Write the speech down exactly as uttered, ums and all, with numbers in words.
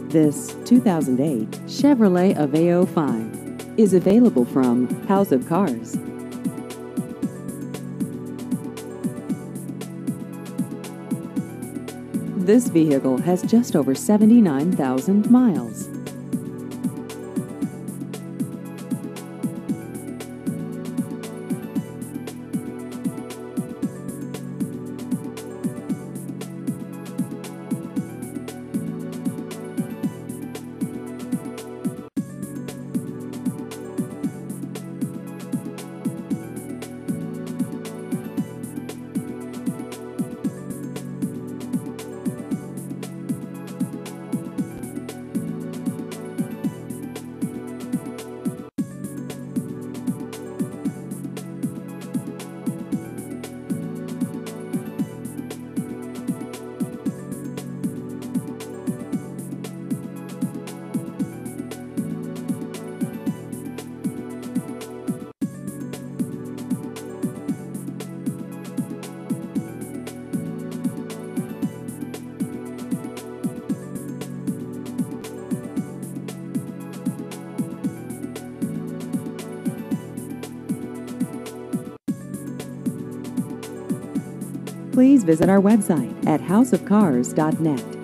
This two thousand eight Chevrolet Aveo five is available from House of Cars. This vehicle has just over seventy-nine thousand miles. Please visit our website at house of cars dot net.